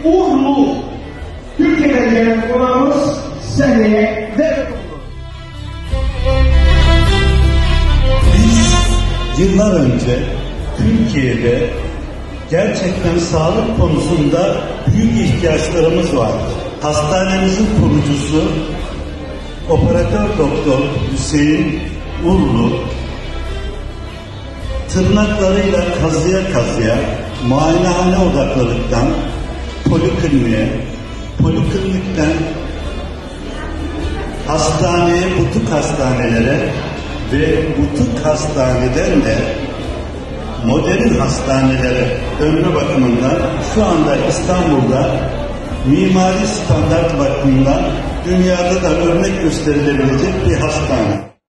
Urlu. Türkiye'den gelen konağımız seneye devlet olur. Biz yıllar önce Türkiye'de gerçekten sağlık konusunda büyük ihtiyaçlarımız vardı. Hastanemizin kurucusu Operatör Doktor Hüseyin Urlu tırnaklarıyla kazıya kazıya muayenehane odaklılıktan polikliniğe, poliklinikten hastaneye, butik hastanelere ve butik hastaneden de modern hastanelere dönme bakımından şu anda İstanbul'da mimari standart bakımından dünyada da örnek gösterilebilecek bir hastane.